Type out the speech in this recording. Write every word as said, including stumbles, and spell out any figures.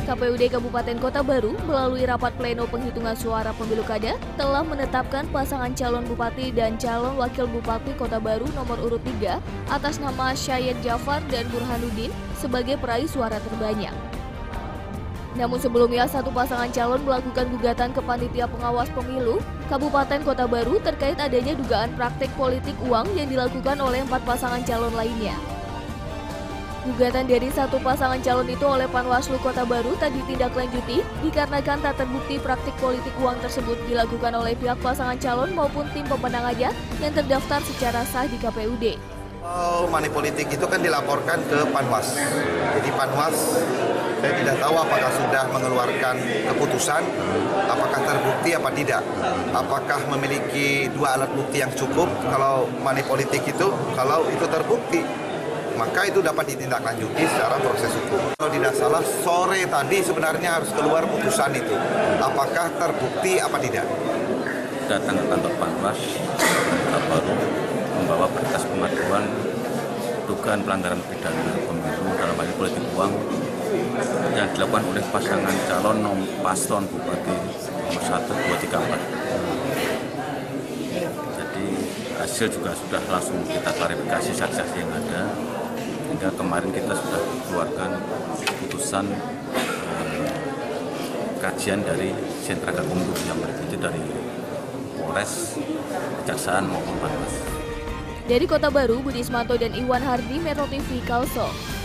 K P U D Kabupaten Kota Baru melalui rapat pleno penghitungan suara pemilu kada telah menetapkan pasangan calon bupati dan calon wakil bupati Kota Baru nomor urut tiga atas nama Syayed Jafar dan Burhanuddin sebagai peraih suara terbanyak. Namun sebelumnya satu pasangan calon melakukan gugatan ke Panitia Pengawas Pemilu Kabupaten Kota Baru terkait adanya dugaan praktik politik uang yang dilakukan oleh empat pasangan calon lainnya. Gugatan dari satu pasangan calon itu oleh Panwaslu Kota Baru tak ditindaklanjuti dikarenakan tak terbukti praktik politik uang tersebut dilakukan oleh pihak pasangan calon maupun tim pemenangannya yang terdaftar secara sah di K P U D. Oh, money politik itu kan dilaporkan ke Panwas. Jadi Panwas, saya tidak tahu apakah sudah mengeluarkan keputusan, apakah terbukti apa tidak. Apakah memiliki dua alat bukti yang cukup kalau money politik itu, kalau itu terbukti, maka itu dapat ditindaklanjuti secara proses hukum. Kalau tidak salah, sore tadi sebenarnya harus keluar putusan itu. Apakah terbukti apa tidak? Datang ke kantor Panwas, Kota Baru, membawa berkas pengaduan dugaan pelanggaran pidana pemilu dalam hal politik uang yang dilakukan oleh pasangan calon nom paslon bupati nomor satu, dua, tiga, empat. Jadi hasil juga sudah langsung kita klarifikasi saksi-saksi yang ada. Hingga kemarin kita sudah keluarkan putusan eh, kajian dari sentra gakumdu yang itu dari Polres, Kejaksaan maupun Panwas. Dari Kota Baru, Budi Ismanto dan Iwan Hardi, Metro T V, Kalso.